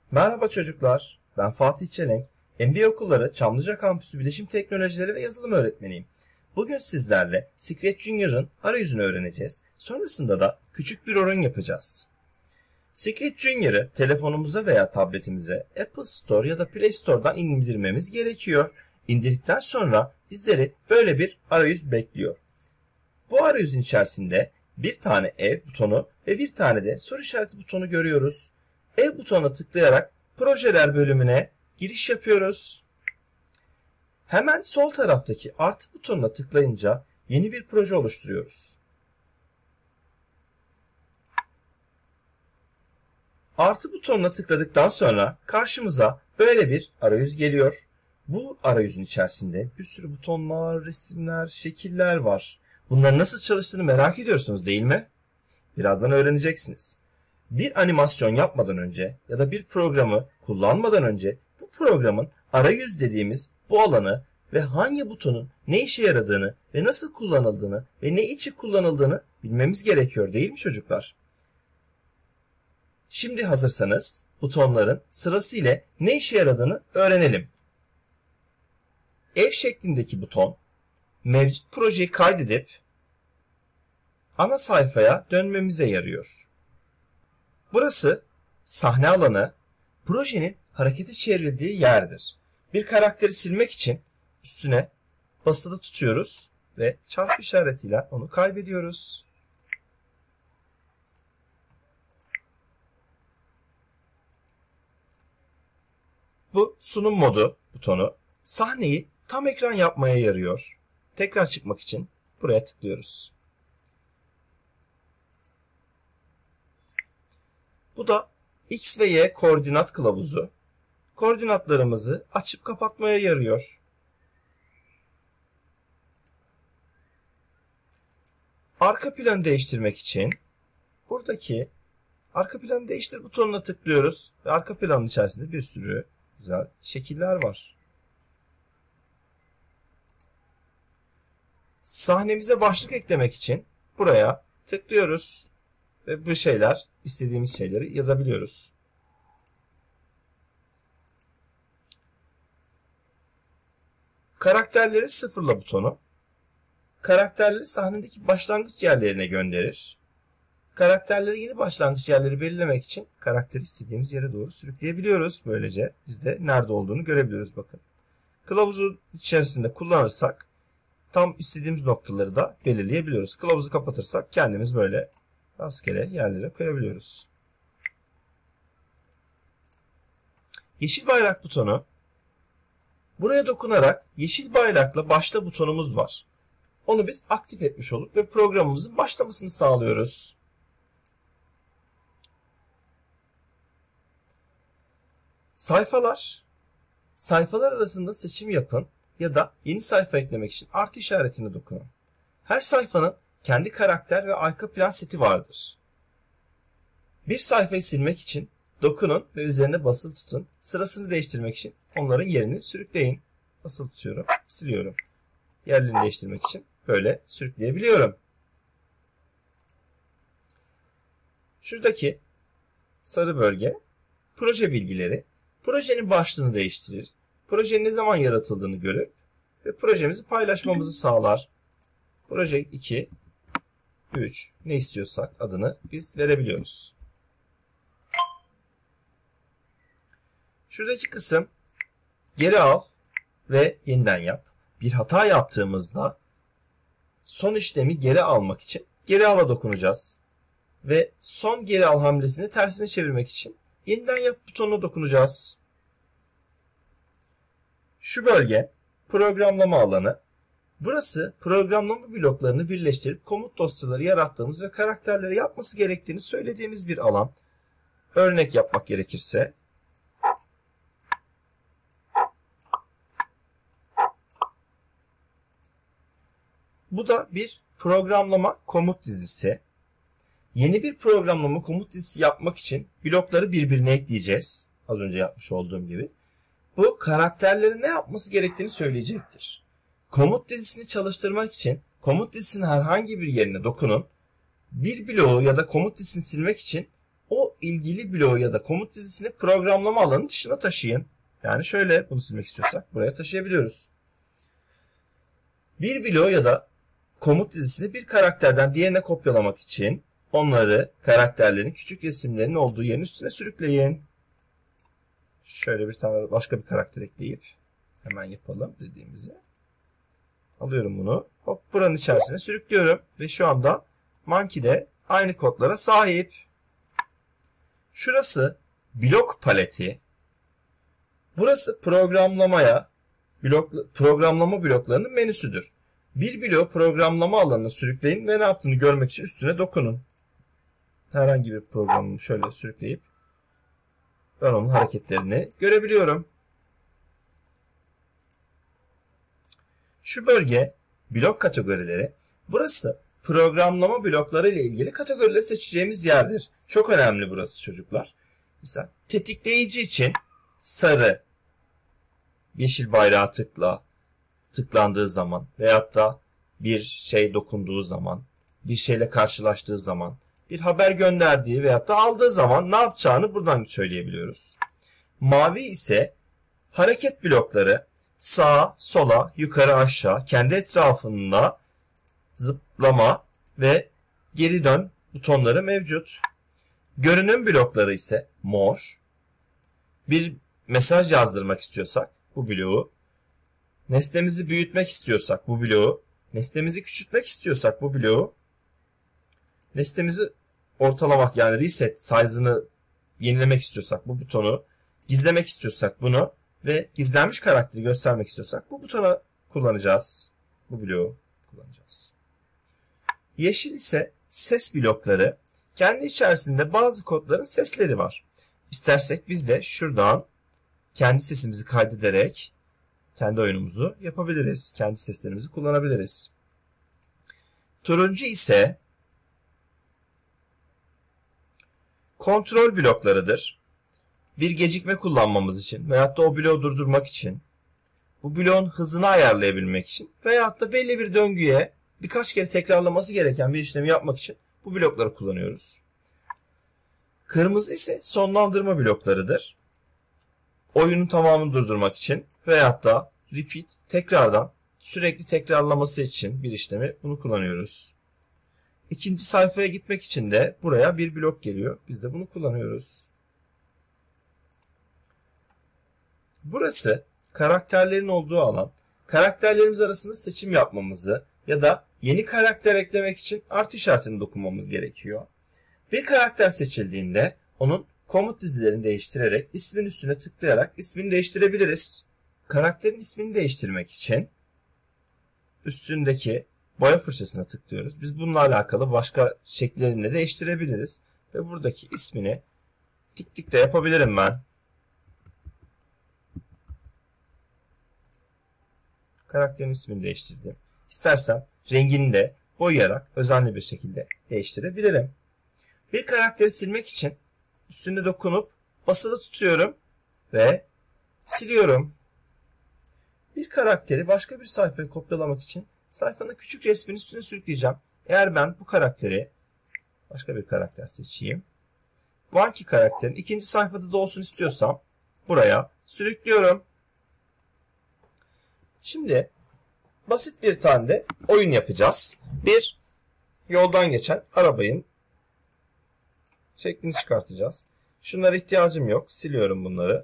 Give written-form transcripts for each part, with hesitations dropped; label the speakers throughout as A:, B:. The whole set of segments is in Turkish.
A: Merhaba çocuklar, ben Fatih Çelenk, MBA Okulları Çamlıca Kampüsü Bilişim Teknolojileri ve Yazılım Öğretmeniyim. Bugün sizlerle Scratch Junior'ın arayüzünü öğreneceğiz. Sonrasında da küçük bir oyun yapacağız. Scratch Junior'ı telefonumuza veya tabletimize Apple Store ya da Play Store'dan indirmemiz gerekiyor. İndirdikten sonra bizleri böyle bir arayüz bekliyor. Bu arayüzün içerisinde bir tane ev butonu ve bir tane de soru işareti butonu görüyoruz. Ev butonuna tıklayarak projeler bölümüne giriş yapıyoruz. Hemen sol taraftaki artı butonuna tıklayınca yeni bir proje oluşturuyoruz. Artı butonuna tıkladıktan sonra karşımıza böyle bir arayüz geliyor. Bu arayüzün içerisinde bir sürü butonlar, resimler, şekiller var. Bunların nasıl çalıştığını merak ediyorsunuz değil mi? Birazdan öğreneceksiniz. Bir animasyon yapmadan önce ya da bir programı kullanmadan önce bu programın arayüz dediğimiz bu alanı ve hangi butonun ne işe yaradığını ve nasıl kullanıldığını ve ne için kullanıldığını bilmemiz gerekiyor değil mi çocuklar? Şimdi hazırsanız butonların sırasıyla ne işe yaradığını öğrenelim. Ev şeklindeki buton mevcut projeyi kaydedip ana sayfaya dönmemize yarıyor. Burası sahne alanı, projenin harekete çevrildiği yerdir. Bir karakteri silmek için üstüne basılı tutuyoruz ve çarpı işaretiyle onu kaybediyoruz. Bu sunum modu butonu sahneyi tam ekran yapmaya yarıyor. Tekrar çıkmak için buraya tıklıyoruz. Bu da X ve Y koordinat kılavuzu. Koordinatlarımızı açıp kapatmaya yarıyor. Arka planı değiştirmek için buradaki arka planı değiştir butonuna tıklıyoruz. Ve arka planın içerisinde bir sürü güzel şekiller var. Sahnemize başlık eklemek için buraya tıklıyoruz. Ve bu istediğimiz şeyleri yazabiliyoruz. Karakterleri sıfırla butonu, karakterleri sahnedeki başlangıç yerlerine gönderir. Karakterleri yeni başlangıç yerleri belirlemek için karakteri istediğimiz yere doğru sürükleyebiliyoruz. Böylece biz de nerede olduğunu görebiliyoruz bakın. Kılavuzu içerisinde kullanırsak tam istediğimiz noktaları da belirleyebiliyoruz. Kılavuzu kapatırsak kendimiz böyle rastgele yerlere koyabiliyoruz. Yeşil bayrak butonu. Buraya dokunarak yeşil bayrakla başla butonumuz var. Onu biz aktif etmiş olup ve programımızın başlamasını sağlıyoruz. Sayfalar. Sayfalar arasında seçim yapın ya da yeni sayfa eklemek için artı işaretine dokunun. Her sayfanın kendi karakter ve arka plan seti vardır. Bir sayfayı silmek için dokunun ve üzerine basılı tutun. Sırasını değiştirmek için onların yerini sürükleyin. Basılı tutuyorum, siliyorum. Yerlerini değiştirmek için böyle sürükleyebiliyorum. Şuradaki sarı bölge proje bilgileri. Projenin başlığını değiştirir. Projenin ne zaman yaratıldığını görür ve projemizi paylaşmamızı sağlar. Proje 2, 3 ne istiyorsak adını biz verebiliyoruz. Şuradaki kısım geri al ve yeniden yap. Bir hata yaptığımızda son işlemi geri almak için geri ala dokunacağız. Ve son geri al hamlesini tersine çevirmek için yeniden yap butonuna dokunacağız. Şu bölge programlama alanı. Burası programlama bloklarını birleştirip komut dosyaları yarattığımız ve karakterlere yapması gerektiğini söylediğimiz bir alan. Örnek yapmak gerekirse bu da bir programlama komut dizisi. Yeni bir programlama komut dizisi yapmak için blokları birbirine ekleyeceğiz. Az önce yapmış olduğum gibi. Bu karakterlerin ne yapması gerektiğini söyleyecektir. Komut dizisini çalıştırmak için komut dizisinin herhangi bir yerine dokunun. Bir bloğu ya da komut dizisini silmek için o ilgili bloğu ya da komut dizisini programlama alanının dışına taşıyın. Yani şöyle bunu silmek istiyorsak buraya taşıyabiliyoruz. Bir bloğu ya da komut dizisini bir karakterden diğerine kopyalamak için onları karakterlerin küçük resimlerinin olduğu yerin üstüne sürükleyin. Şöyle bir tane başka bir karakter ekleyip hemen yapalım dediğimizi. Alıyorum bunu. Hop buranın içerisine sürüklüyorum. Ve şu anda Monkey de aynı kodlara sahip. Şurası blok paleti. Burası programlama bloklarının menüsüdür. Bir bloğu programlama alanına sürükleyin ve ne yaptığını görmek için üstüne dokunun. Herhangi bir programı şöyle sürükleyip ben onun hareketlerini görebiliyorum. Şu bölge blok kategorileri. Burası programlama blokları ile ilgili kategorileri seçeceğimiz yerdir. Çok önemli burası çocuklar. Mesela tetikleyici için sarı, yeşil bayrağı tıklandığı zaman veyahut da bir şey dokunduğu zaman, bir şeyle karşılaştığı zaman, bir haber gönderdiği veyahut da aldığı zaman ne yapacağını buradan söyleyebiliyoruz. Mavi ise hareket blokları, sağa, sola, yukarı, aşağı, kendi etrafında zıplama ve geri dön butonları mevcut. Görünüm blokları ise mor. Bir mesaj yazdırmak istiyorsak bu bloğu, nesnemizi büyütmek istiyorsak bu bloğu, nesnemizi küçültmek istiyorsak bu bloğu, nesnemizi ortalamak yani reset size'ını yenilemek istiyorsak bu butonu, gizlemek istiyorsak bunu ve gizlenmiş karakteri göstermek istiyorsak bu butonu kullanacağız. Bu bloğu kullanacağız. Yeşil ise ses blokları. Kendi içerisinde bazı kodların sesleri var. İstersek biz de şuradan kendi sesimizi kaydederek kendi oyunumuzu yapabiliriz. Kendi seslerimizi kullanabiliriz. Turuncu ise kontrol bloklarıdır. Bir gecikme kullanmamız için veyahut da o bloğu durdurmak için, bu bloğun hızını ayarlayabilmek için veyahut da belli bir döngüye birkaç kere tekrarlaması gereken bir işlemi yapmak için bu blokları kullanıyoruz. Kırmızı ise sonlandırma bloklarıdır. Oyunun tamamını durdurmak için veyahut da repeat tekrardan sürekli tekrarlaması için bir işlemi bunu kullanıyoruz. İkinci sayfaya gitmek için de buraya bir blok geliyor. Biz de bunu kullanıyoruz. Burası karakterlerin olduğu alan. Karakterlerimiz arasında seçim yapmamızı ya da yeni karakter eklemek için artı işaretini dokunmamız gerekiyor. Bir karakter seçildiğinde onun komut dizilerini değiştirerek ismin üstüne tıklayarak ismini değiştirebiliriz. Karakterin ismini değiştirmek için üstündeki boya fırçasına tıklıyoruz. Biz bununla alakalı başka şekillerini de değiştirebiliriz. Ve buradaki ismini tik tik de yapabilirim ben. Karakterin ismini değiştirdim. İstersem rengini de boyayarak özenli bir şekilde değiştirebilirim. Bir karakteri silmek için üstüne dokunup basılı tutuyorum ve siliyorum. Bir karakteri başka bir sayfaya kopyalamak için sayfanın küçük resmini üstüne sürükleyeceğim. Eğer ben bu karakteri başka bir karakter seçeyim. Bu anki karakterin ikinci sayfada da olsun istiyorsam buraya sürüklüyorum. Şimdi basit bir tane de oyun yapacağız. Bir yoldan geçen arabanın şeklini çıkartacağız. Şunlara ihtiyacım yok. Siliyorum bunları.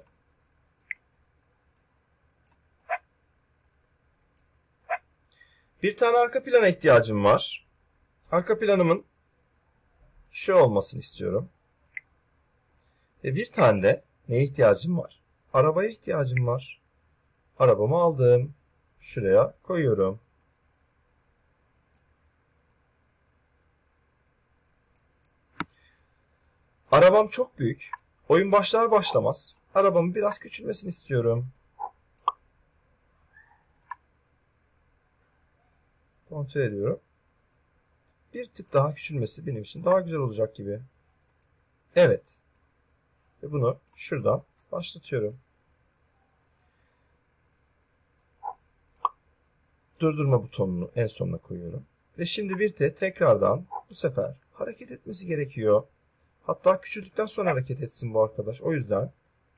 A: Bir tane arka plana ihtiyacım var. Arka planımın şu olmasını istiyorum. Ve bir tane de neye ihtiyacım var? Arabaya ihtiyacım var. Arabamı aldım. Şuraya koyuyorum. Arabam çok büyük. Oyun başlar başlamaz arabamın biraz küçülmesini istiyorum. Kontrol ediyorum. Bir tık daha küçülmesi benim için daha güzel olacak gibi. Evet. Ve bunu şuradan başlatıyorum. Durdurma butonunu en sonuna koyuyorum. Ve şimdi bir de tekrardan bu sefer hareket etmesi gerekiyor. Hatta küçüldükten sonra hareket etsin bu arkadaş. O yüzden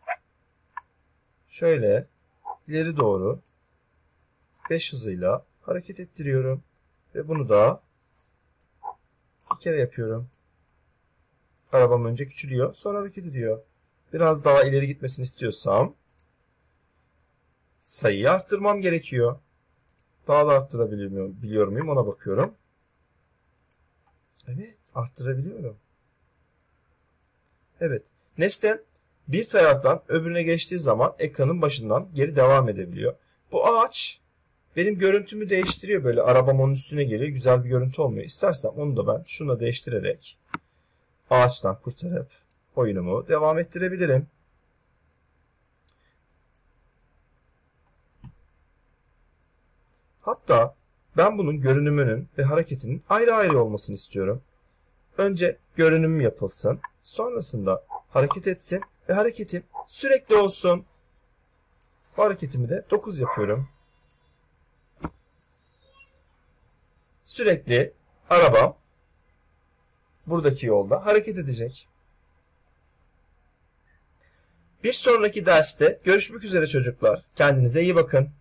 A: şöyle ileri doğru 5 hızıyla hareket ettiriyorum. Ve bunu da bir kere yapıyorum. Arabam önce küçülüyor, sonra hareket ediyor. Biraz daha ileri gitmesini istiyorsam sayıyı arttırmam gerekiyor. Daha da arttırabiliyor muyum ona bakıyorum. Evet, arttırabiliyorum. Evet, nesnem bir taraftan öbürüne geçtiği zaman ekranın başından geri devam edebiliyor. Bu ağaç benim görüntümü değiştiriyor, böyle arabam onun üstüne geliyor, güzel bir görüntü olmuyor. İstersem onu da ben şuna değiştirerek ağaçtan kurtarıp oyunumu devam ettirebilirim. Hatta ben bunun görünümünün ve hareketinin ayrı ayrı olmasını istiyorum. Önce görünüm yapılsın, sonrasında hareket etsin ve hareketim sürekli olsun. Bu hareketimi de 9 yapıyorum. Sürekli arabam buradaki yolda hareket edecek. Bir sonraki derste görüşmek üzere çocuklar. Kendinize iyi bakın.